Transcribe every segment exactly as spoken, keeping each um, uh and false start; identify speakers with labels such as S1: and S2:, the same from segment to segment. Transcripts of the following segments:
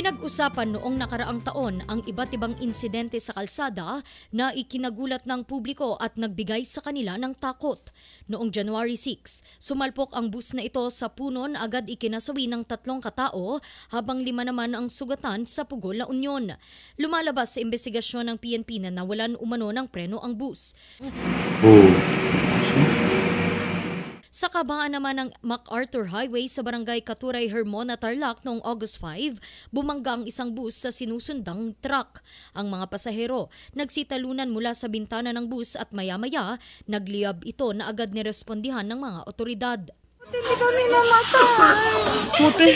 S1: Pinag-usapan noong nakaraang taon ang iba't ibang insidente sa kalsada na ikinagulat ng publiko at nagbigay sa kanila ng takot. Noong January six, sumalpok ang bus na ito sa puno na agad ikinasawi ng tatlong katao habang lima naman ang sugatan sa Pugo, La Union. Lumalabas sa investigasyon ng P N P na nawalan umano ng preno ang bus.
S2: Oh.
S1: Sa kabaan naman ng MacArthur Highway sa barangay Katuray, Hermona, Tarlac noong August five, bumangga ang isang bus sa sinusundang truck. Ang mga pasahero nagsitalunan mula sa bintana ng bus at maya-maya nagliyab ito na agad nirespondihan ng mga otoridad.
S3: Hindi kami namatay.
S2: Puti.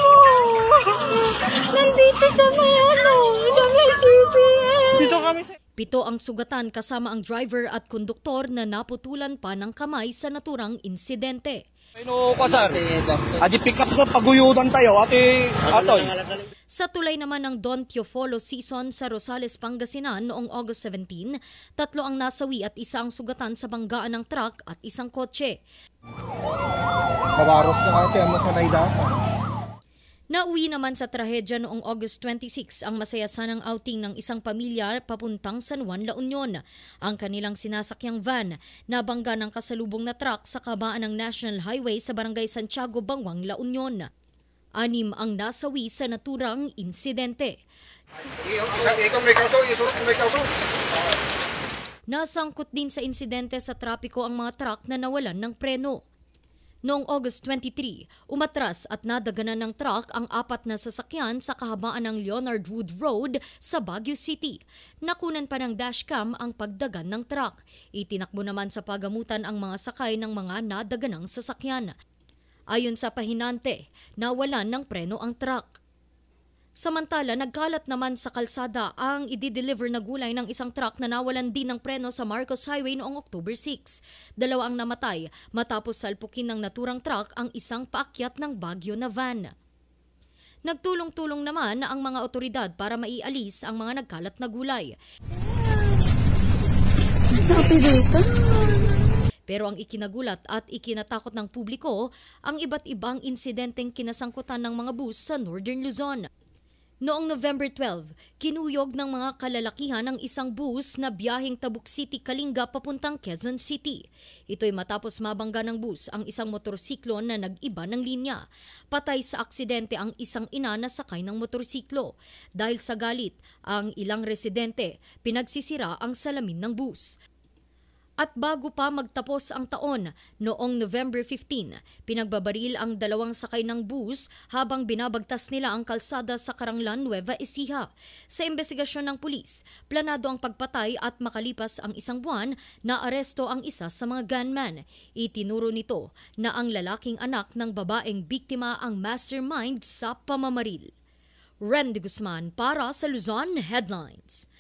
S3: Nandito sa may ano, sa may C P S.
S2: Dito kami sa...
S1: Pito ang sugatan kasama ang driver at konduktor na naputulan pa ng kamay sa naturang insidente.
S4: Ano ka, sir? Adi pick up na paguyudan tayo, ati atoy.
S1: Sa tulay naman ng Don Teofolo season sa Rosales, Pangasinan noong August seventeen, tatlo ang nasawi at isa ang sugatan sa banggaan ng truck at isang kotse.
S2: Kawaros na ate, amo sa naidata.
S1: Nauwi naman sa trahedya noong August twenty-six ang masayasanang outing ng isang pamilya papuntang San Juan, La Union. Ang kanilang sinasakyang van nabangga ng kasalubong na truck sa kabaan ng National Highway sa Barangay Santiago, Banwang, La Union. Anim ang nasawi sa naturang insidente. Nasangkot din sa insidente sa trapiko ang mga truck na nawalan ng preno. Noong August twenty-three, umatras at nadaganan ng truck ang apat na sasakyan sa kahabaan ng Leonard Wood Road sa Baguio City. Nakunan pa ng dashcam ang pagdagan ng truck. Itinakbo naman sa pagamutan ang mga sakay ng mga nadaganang sasakyan. Ayon sa pahinante, nawalan ng preno ang truck. Samantala, nagkalat naman sa kalsada ang i-deliver na gulay ng isang truck na nawalan din ng preno sa Marcos Highway noong October six. Dalawa ang namatay matapos salpukin ng naturang truck ang isang paakyat ng Baguio na van. Nagtulong-tulong naman ang mga otoridad para maialis ang mga nagkalat na gulay. Pero ang ikinagulat at ikinatakot ng publiko ang iba't ibang insidenteng kinasangkutan ng mga bus sa Northern Luzon. Noong November twelve, kinuyog ng mga kalalakihan ang isang bus na biyaheng Tabuk City, Kalinga papuntang Quezon City. Ito'y matapos mabangga ng bus ang isang motorsiklo na nag-iba ng linya. Patay sa aksidente ang isang ina na sakay ng motorsiklo. Dahil sa galit, ang ilang residente pinagsisira ang salamin ng bus. At bago pa magtapos ang taon, noong November fifteen, pinagbabaril ang dalawang sakay ng bus habang binabagtas nila ang kalsada sa Caranglan, Nueva Ecija. Sa investigasyon ng pulis, planado ang pagpatay at makalipas ang isang buwan, naaresto ang isa sa mga gunman. Itinuro nito na ang lalaking anak ng babaeng biktima ang mastermind sa pamamaril. Randy Guzman para sa Luzon Headlines.